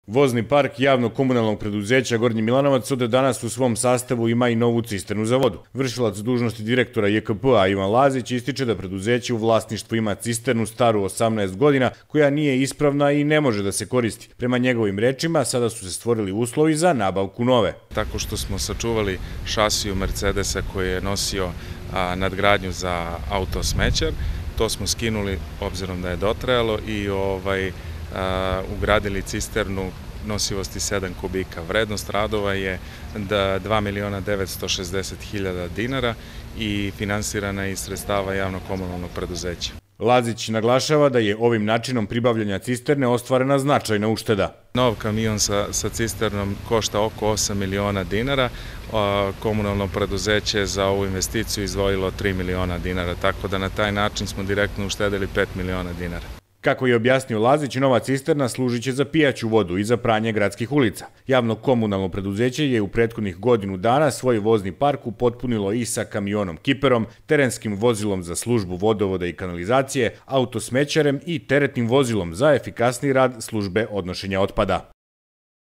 Vozni park javnog komunalnog preduzeća Gornji Milanovac od danas u svom sastavu ima i novu cisternu za vodu. Vršilac dužnosti direktora JKP-a Ivan Lazić ističe da preduzeće u vlasništvu ima cisternu staru 18 godina koja nije ispravna i ne može da se koristi. Prema njegovim rečima, sada su se stvorili uslovi za nabavku nove. Tako što smo sačuvali šasiju Mercedesa koji je nosio nadgradnju za auto smećar, to smo skinuli obzirom da je dotrajalo i ugradili cisternu nosivosti 7 kubika. Vrednost radova je 2.960.000 dinara i finansirana iz sredstava javnog komunalnog preduzeća. Lazić naglašava da je ovim načinom pribavljanja cisterne ostvarena značajna ušteda. Nov kamion sa cisternom košta oko 8 miliona dinara, komunalno preduzeće za ovu investiciju izdvojilo 3 miliona dinara, tako da na taj način smo direktno uštedili 5 miliona dinara. Kako je objasnio Lazić, nova cisterna služit će za pijaću vodu i za pranje gradskih ulica. Javno komunalno preduzeće je u prethodnih godinu dana svoj vozni park upotpunilo i sa kamionom Kiperom, terenskim vozilom za službu vodovoda i kanalizacije, autosmećarem i teretnim vozilom za efikasniji rad službe odnošenja otpada.